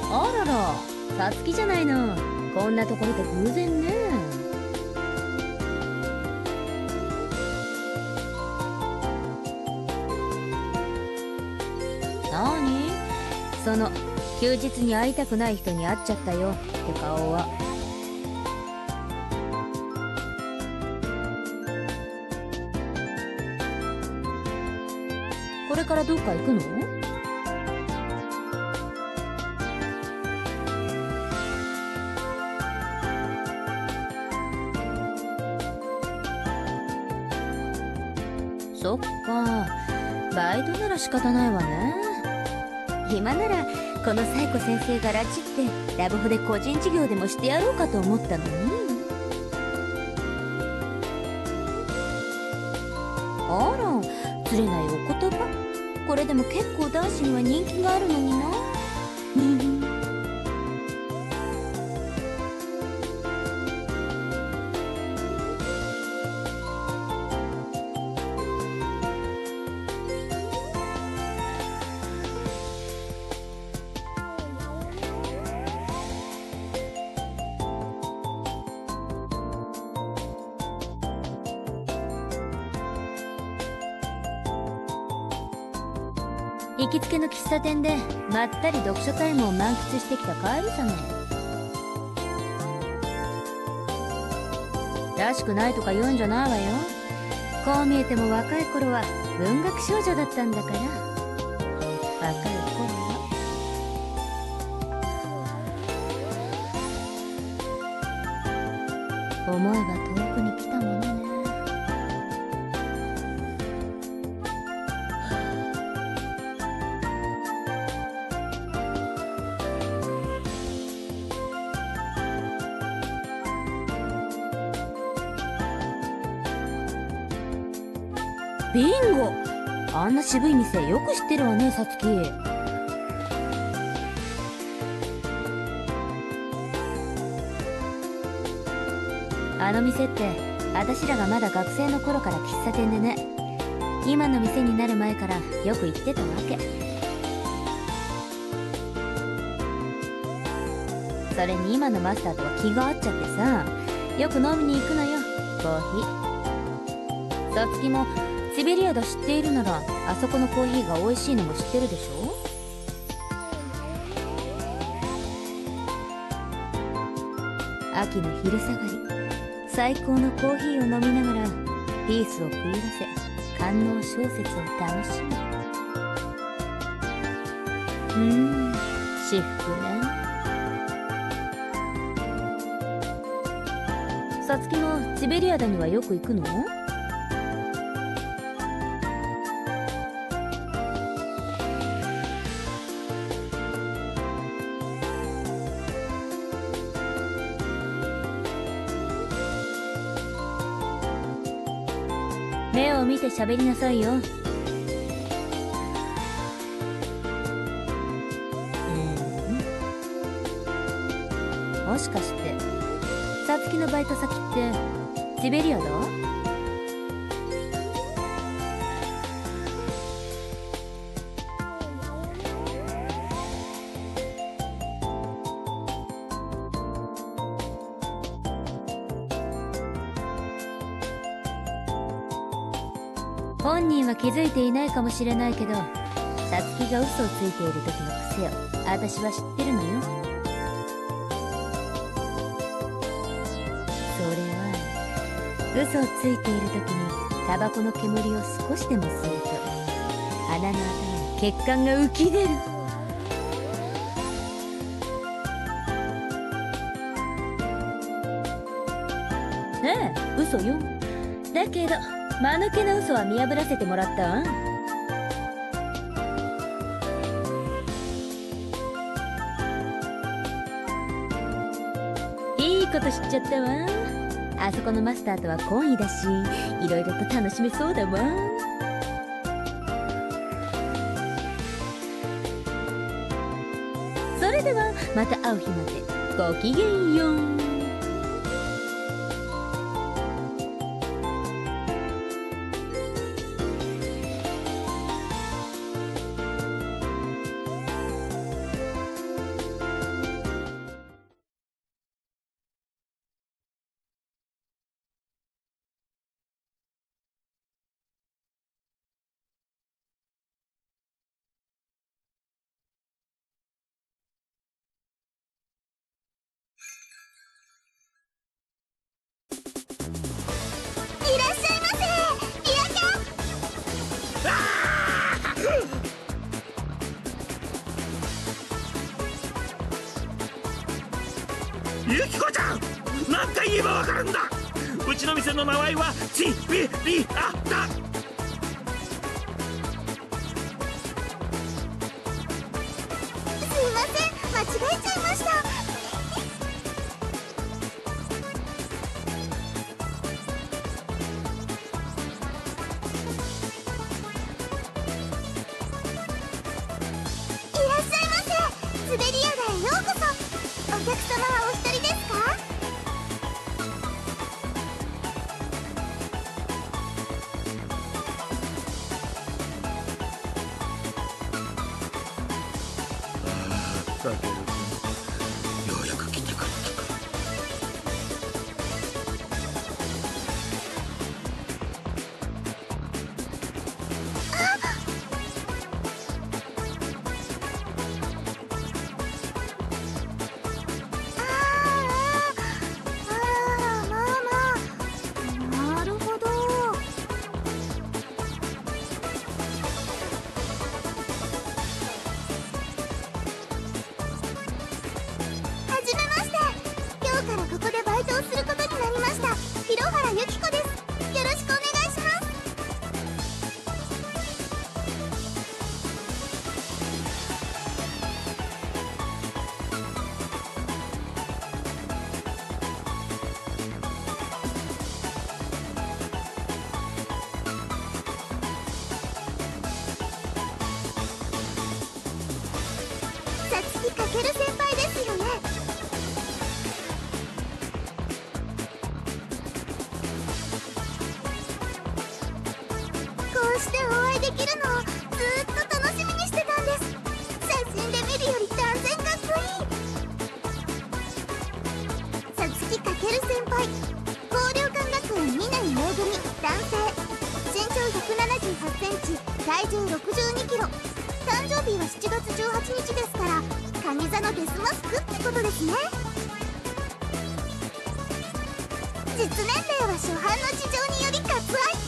あらら、さつきじゃないの。こんなところで偶然ね。なにその休日に会いたくない人に会っちゃったよって顔は。これからどっか行くの？そっか、バイトなら仕方ないわね。今ならこのサイコ先生が拉致ってラブホで個人事業でもしてやろうかと思ったのに。あら、釣れないお言葉。これでも結構男子には人気があるのにな。行きつけの喫茶店でまったり読書タイムを満喫してきた帰りじゃない。らしくないとか言うんじゃないわよ。こう見えても若い頃は文学少女だったんだから。若い頃は思えば遠くに来たものね。ビンゴ、あんな渋い店よく知ってるわね、さつき。あの店って私らがまだ学生の頃から喫茶店でね。今の店になる前からよく行ってたわけ。それに今のマスターとは気が合っちゃってさ、よく飲みに行くのよ、コーヒー。さつきもシベリアダ知っているなら、あそこのコーヒーが美味しいのも知ってるでしょ。秋の昼下がり、最高のコーヒーを飲みながらピースを食い入らせ、官能小説を楽しむ。至福ね。さつきもシベリアダにはよく行くの？目を見て喋りなさいよ。もしかしてさつきのバイト先ってシベリアだ？本人は気づいていないかもしれないけど、さつきが嘘をついている時の癖を私は知ってるのよ。それは嘘をついている時にタバコの煙を少しでも吸うと鼻の頭に血管が浮き出る。ねえ、嘘よ。だけど間抜けな嘘は見破らせてもらったわ。いいこと知っちゃったわ。あそこのマスターとは懇意だし、いろいろと楽しめそうだわ。それではまた会う日までごきげんよう。 ユキコちゃん、何回言えばわかるんだ。うちの店の名前はチビリアだ。 すいません、間違えちゃいました。いらっしゃいませ。スベリアダへようこそ。お客様はお一人ですか？ タケル君、ようやく来てくれたか。 なるほど。はじめまして。今日からここでバイトをすることになりました広原由紀子です。よろしくお願いします。さつきかける先輩ですよね。こうしてお会いできるのをずーっと楽しみにしてたんです。写真で見るより断然かっこいい。さつきかける先輩、広陵館学園2年 A 組、男性、身長178センチ、体重62キロ、誕生日は7月18日ですから、蟹座のデスマスクってことですね。実年齢は初版の事情により割愛。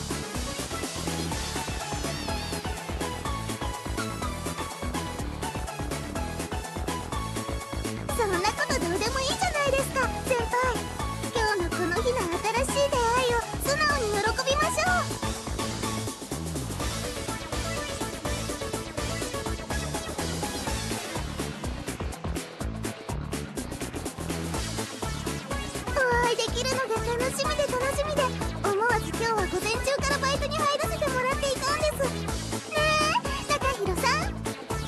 そんなことどうでもいいじゃないですか、先輩。今日のこの日の新しい出会いを素直に喜びましょう。お会いできるのが楽しみで楽しみで、思わず今日は午前中からバイトに入らせてもらっていたんです。ねえ、高弘さん。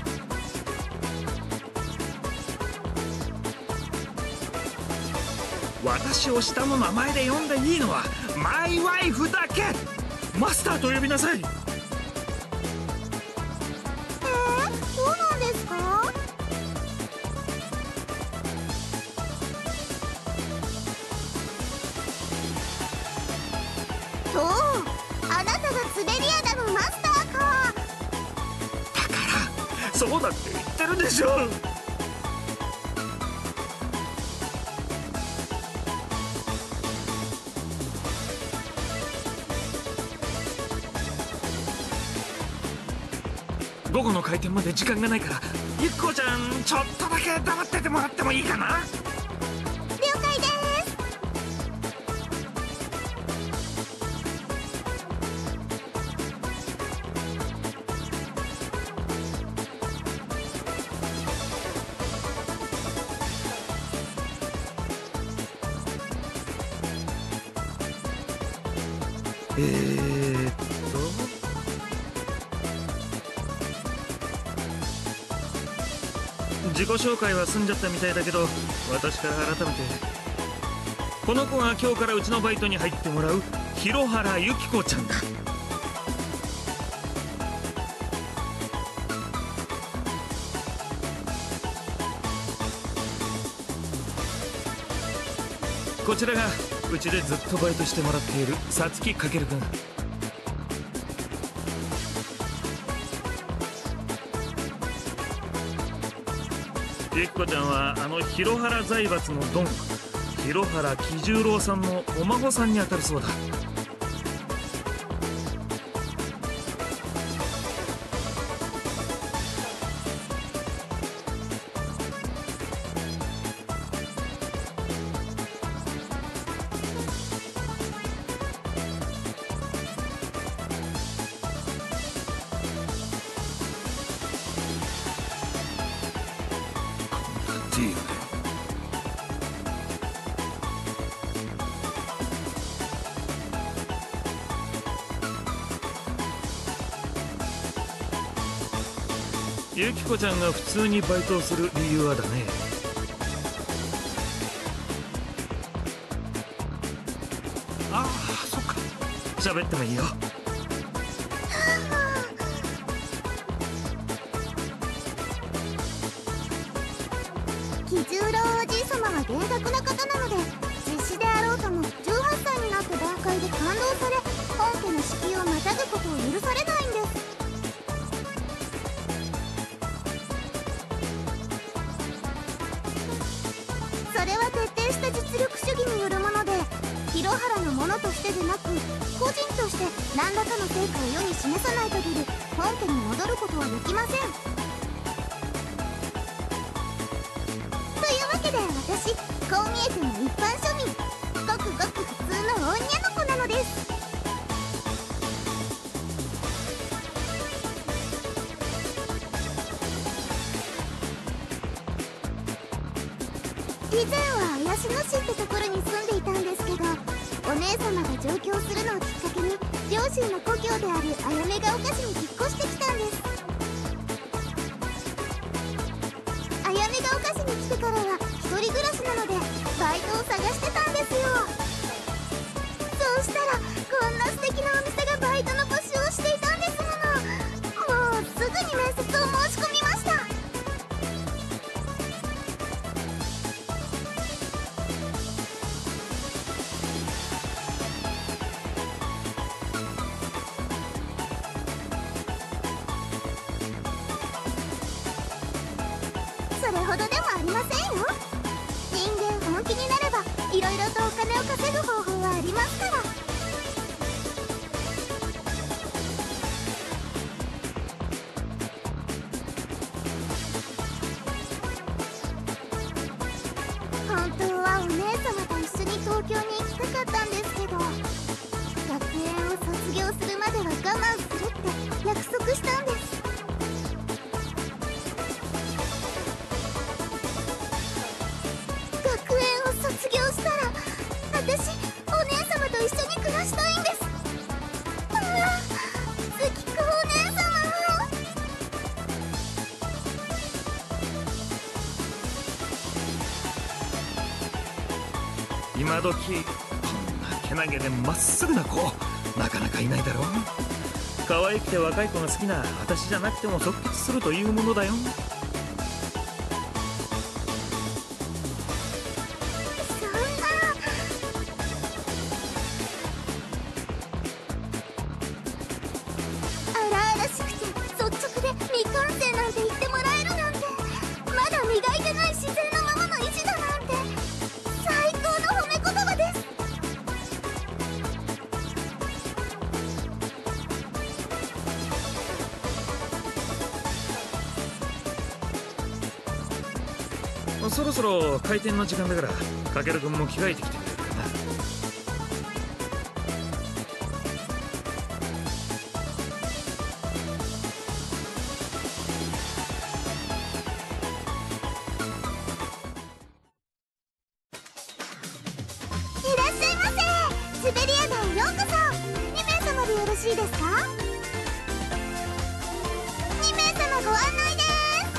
私を下の名前で呼んでいいのはマイワイフだけ。マスターと呼びなさい。 そうなんですか？そう、あなたがスベリアダのマスターか。 だからそうだって言ってるでしょ。午後の開店まで時間がないから、ゆっこちゃんちょっとだけ黙っててもらってもいいかな。 了解です。 自己紹介は済んじゃったみたいだけど、私から改めて、この子が今日からうちのバイトに入ってもらう広原由紀子ちゃんだ。こちらがうちでずっとバイトしてもらっているさつきかけるくん。ゆきこちゃんはあの広原財閥のドン広原喜十郎さんのお孫さんにあたるそうだ。 ユキコちゃんが普通にバイトをする理由はだね。ああ、そっか。喋ってもいいよ。 喜十郎おじい様は厳格な方なので、実施であろうとも18歳になった段階で感動され、本家の敷居をまたぐことを許されないんです。それは徹底した実力主義によるもので、広原のものとしてでなく個人として何らかの成果を世に示さない限り本家に戻ることはできません。というわけで私、こう見えても一般庶民、ごくごく普通の女の子なのです。以前は綾篠市ってところに住んでいたんですけど、お姉様が上京するのをきっかけに両親の故郷である綾目が丘市に引っ越してきたんです。綾目が丘市に来てからは一人暮らしなのでバイトを探してたんですよ。そうしたらこんな素敵なお店がバイトの募集をしていたんですもの。もうすぐに面接を申し込みました。それほどでもありませんよ。人間本気になればいろいろとお金を稼ぐ方法はありますから。本当はお姉様と一緒に東京に行きたかったんですけど、学園を卒業するまでは我慢するって約束したんです。学園を卒業したら私、お姉様と一緒に暮らしたいんです。ああ、月子お姉様。 今時こんなけなげでまっすぐな子なかなかいないだろう。可愛くて若い子が好きな私じゃなくても即決するというものだよ。 そんな。荒々しくて率直で未完成なんて言ってもらえるなんて、まだ磨いてない自然のままの意地だなんて最高の褒め言葉です。 そろそろ開店の時間だから、かけるくんも着替えてきてくれるかな。 いらっしゃいませ。シベリア団へようこそ。2名様でよろしいですか？2名様ご案内です。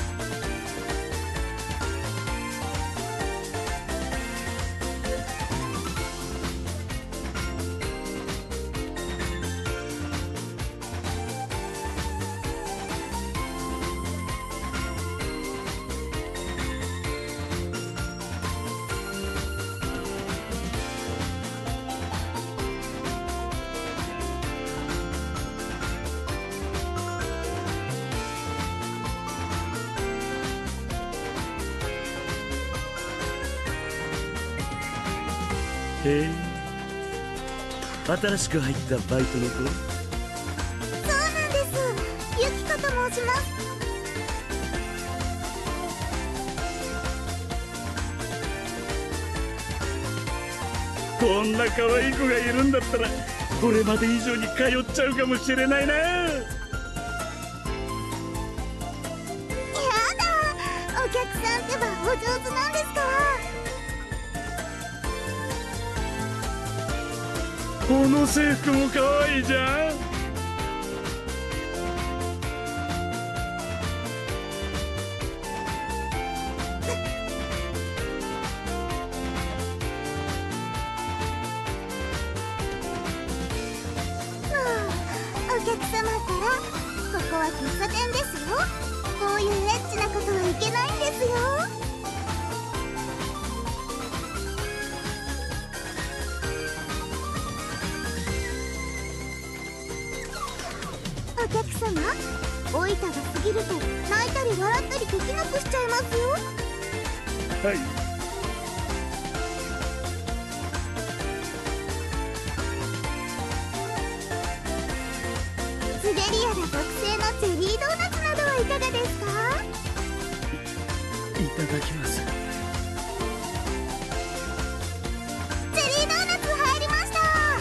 へえ、新しく入ったバイトの子？ そうなんです。ユキコと申します。 こんな可愛い子がいるんだったらこれまで以上に通っちゃうかもしれないな。 やだ、お客さんってばお上手なんですか？ この制服も可愛いじゃん。 こういうエッチなことはいけないんですよ。お客様、おいたが過ぎると泣いたり笑ったりできなくしちゃいますよ。 はい。 スベリアダ特製のゼリードーナツなどはいかがですか？ いただきます。 ゼリードーナツ入りました。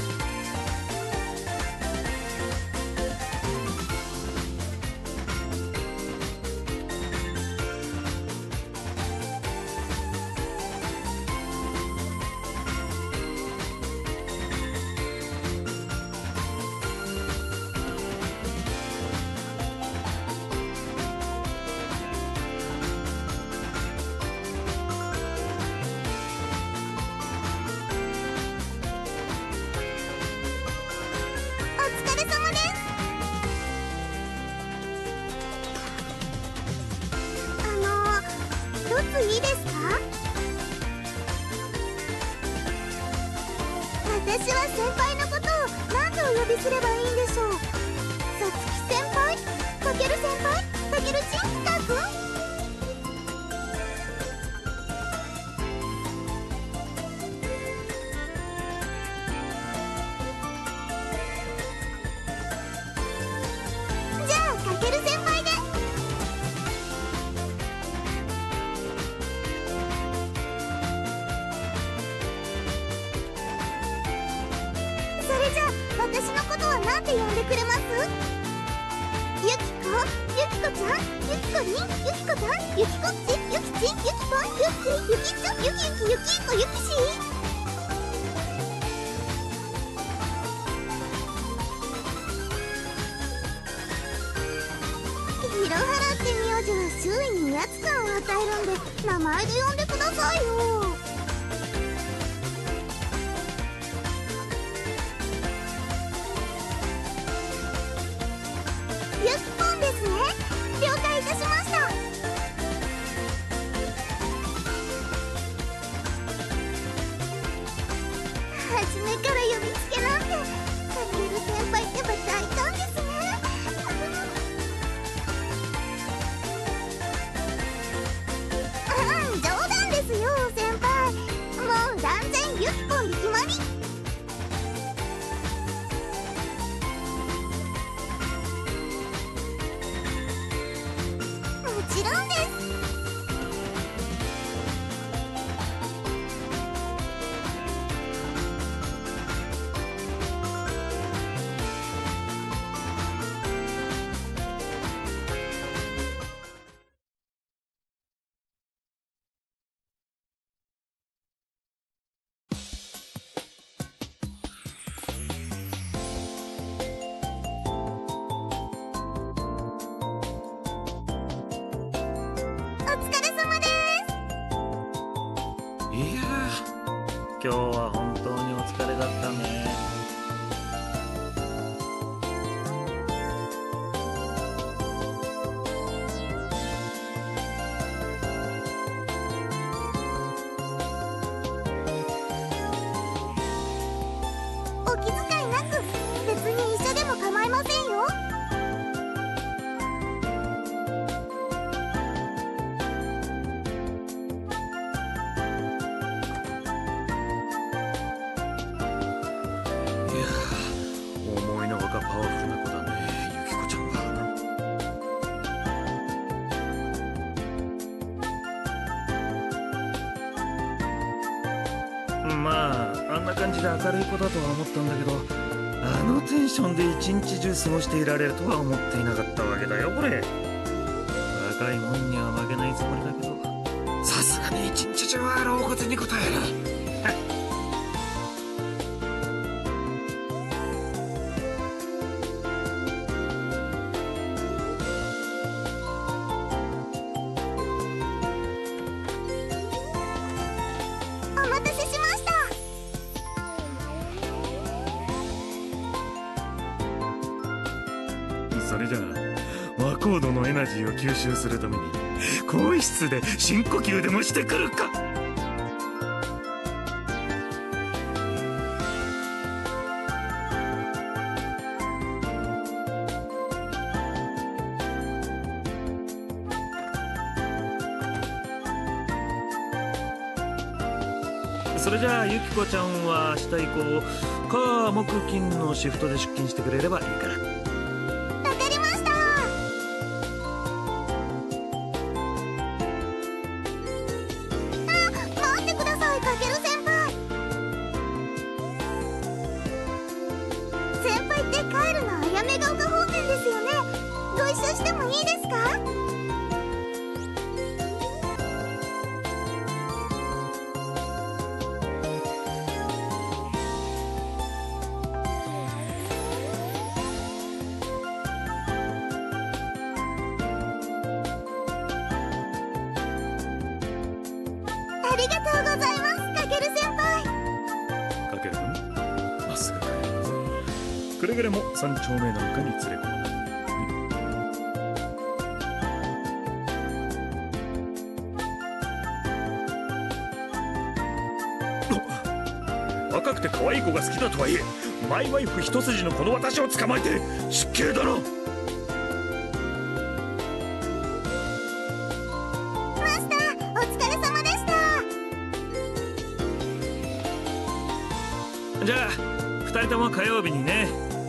お疲れ様です。一ついいですか？私は先輩のことを何とお呼びすればいいんでしょう。さつき先輩？かける先輩？かけるちんかくん？じゃあかける先輩で。それじゃあ私のことは何て呼んでくれます？ゆきこ？ゆきこちゃん？ゆきこりん？ゆきこたん？ゆきこっち？ゆきちん？ゆきぽん？ゆき？ゆきちょ？ゆきゆき？ゆきいこ？ゆきし？ヒロハラって名字は周囲に威圧感を与えるんで名前で呼んでくださいよ。ゆきぽんですね。了解いたしました。初めから呼びつけなんて、かける先輩ってば大胆ですね。冗談ですよ先輩。もう断然ゆきぽんで決まり。もちろんです。お疲れ様です。 いやー、今日は本当にお疲れだったね。 お気遣いなく、別に一緒でも構いませんよ。 いやー、思いのほかパワフルな子だね、ゆきこちゃんは。まあ、あんな感じで明るい子だとは思ったんだけど、あのテンションで一日中過ごしていられるとは思っていなかったわけだよ、これ。若いもんには負けないつもりだけど、さすがに一日中は老骨に答える。 お待たせしました。 それじゃあ和コードのエナジーを吸収するために更衣室で深呼吸でもしてくるか。それじゃあユキコちゃんは明日以降火木金のシフトで出勤してくれればいいから。 わかりました。待ってください、かける先輩。先輩って帰るのあやめが丘方面ですよね。ご一緒してもいいですか？ありがとうございます、かける先輩。 かける君、まっすぐ帰る。くれぐれも3丁目なんかに連れ込むな。若くて可愛い子が好きだとはいえ、マイワイフ一筋のこの私を捕まえて失敬だろ。 マスター、お疲れ様でした。 じゃあ2人とも火曜日にね。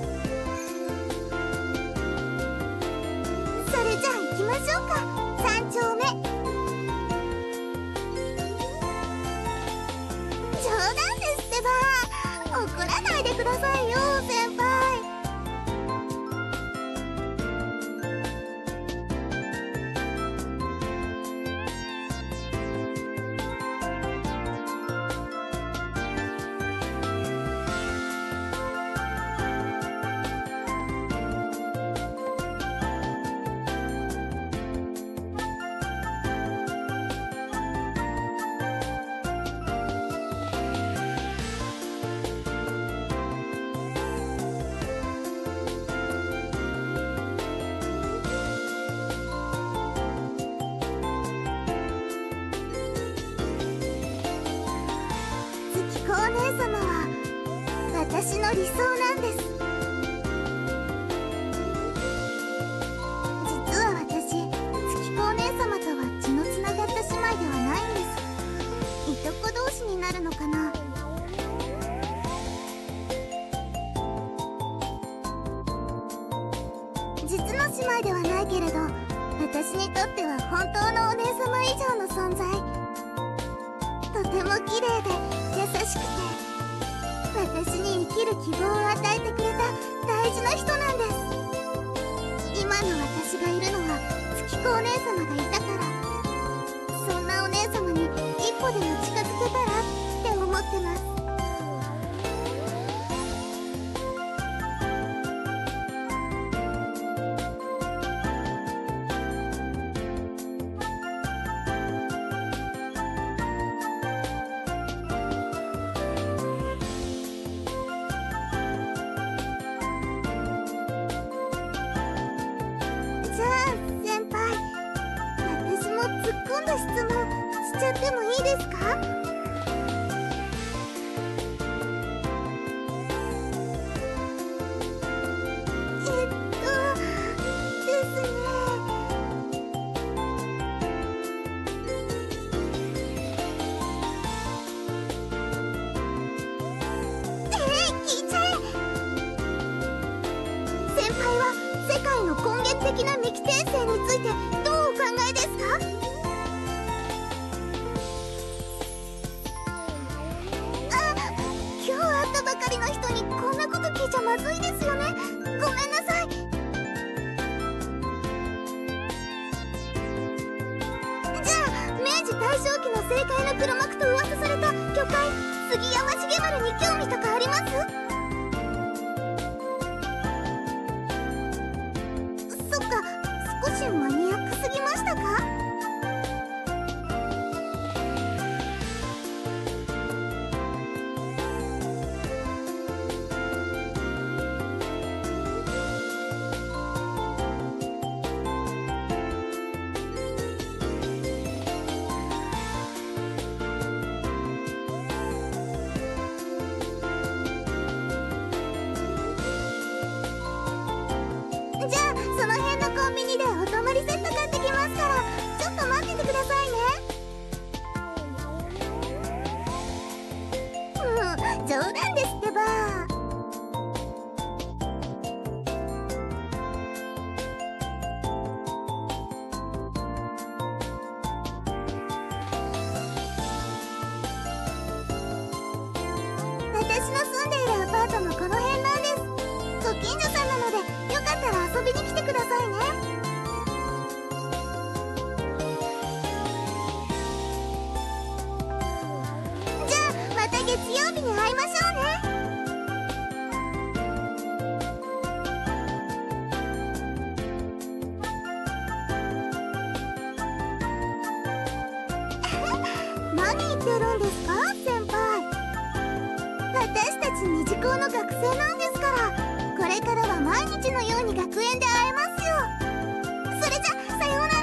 それじゃあ行きましょうか、3丁目。冗談ですってば。怒らないでくださいよ、先輩。月子お姉様は私の理想なんです。実は私、月子お姉様とは血のつながった姉妹ではないんです。いとこ同士になるのかな。実の姉妹ではないけれど、私にとっては本当のお姉様以上の存在。とても綺麗で優しくて、私に生きる希望を与えてくれた大事な人なんです。今の私がいるのは月子お姉様がいたから。そんなお姉様に一歩でも近づけたらって思ってます。じゃあ先輩、私も突っ込んだ質問しちゃってもいいですか？ですね。聞いちゃえ。先輩は世界の根源的な未規定性についてどうお考えですか？今日会ったばかりの人にこんなこと聞いちゃまずいですよね。ごめんなさい。じゃあ明治大正期の政界の黒幕と噂された巨海杉山重丸に興味とかあります？そっか、少しマニアックすぎましたか？ くださいね。冗談ですってば。私の住んでいるアパートもこの辺なんです。ご近所さんなので、よかったら遊びに来てくださいね。じゃあまた月曜日に会いましょうね。何言ってるんですか先輩。私たち二次校の学生なんですから、これからは毎日のように学園で会えますよ。それじゃさようなら。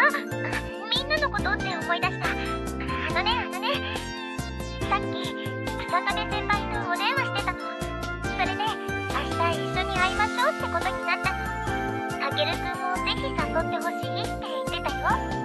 みんなのことって思い出した。さっき朝壁先輩とお電話してたの。それで明日一緒に会いましょうってことになったの。たけるくんもぜひ誘ってほしいって言ってたよ。